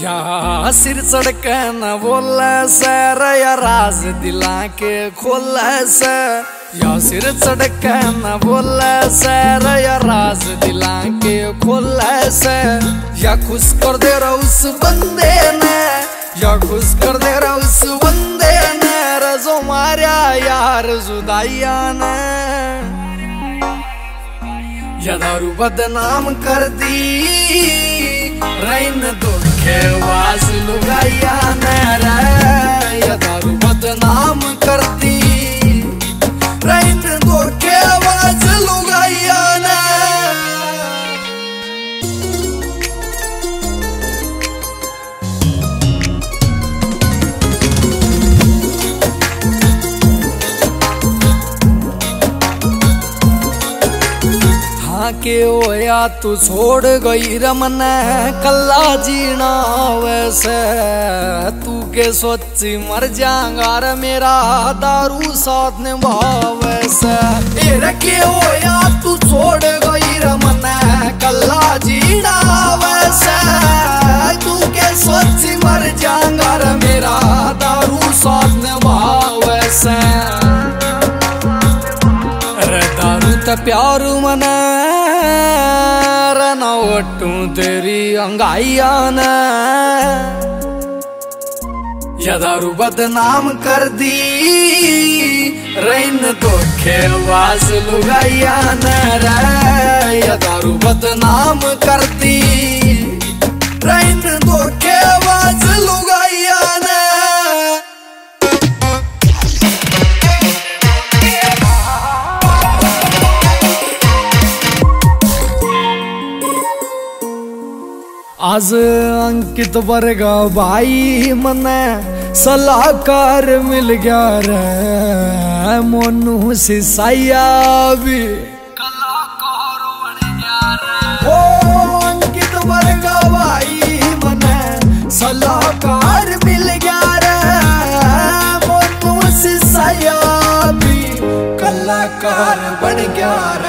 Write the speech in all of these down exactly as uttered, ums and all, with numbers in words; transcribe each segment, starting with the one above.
या सिर चढ़के न बोले से या राज दिला के खोले से, या सिर चढ़के न बोले से या राज दिला के खोले से, या खुश कर दे रहा उस बंदे ने, या खुश कर दे रहा उस बंदे ने रजो मारिया यार जुदाइया ने। या दारू बदनाम कर दी रैन दुखे वास लुगाइया ने रे, या दारू बदनाम कर दी रैन दुखे वास लुगाइया ने। के होया तू छोड़ गई रमन कल्ला जीना वैसे, तू के सोची मर जाऊंगा रे मेरा दारू साथ निभाव वैसे। के होया तू छोड़ गई रमन कल्ला जीना वैसे, तू के सोची मर जाऊंगा रे मेरा दारू साथ निभाव वैसे। प्यार मना रना वटू तेरी अंगाइया ने, या दारू बदनाम कर दी रैन धोखे वास लुगाइया ने रे, या दारू बदनाम कर दी रैन धोखे वास लुगाइया ने। आज अंकित वर्गा भाई मने सलाहकार मिल गया रे, मोनू सिसाइया भी कलाकार बन गया रे। ओ अंकित वर्गा भाई मने सलाहकार मिल गया रे, मोनू सिसाइया भी कलाकार बन गया रे।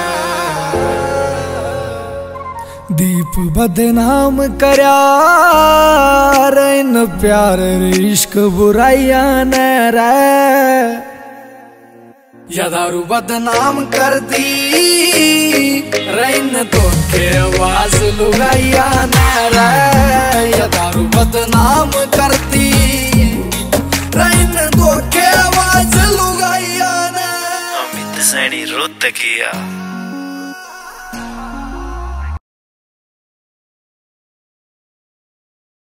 दीप बदनाम करया रैन प्यार इश्क बुराइया ने रे, या दारू बदनाम कर दी रैन धोखे वास लुगाइया ने रे, या दारू बदनाम कर दी रैन धोखे वास लुगाइया ने। अमित सैनी रोहतकिया।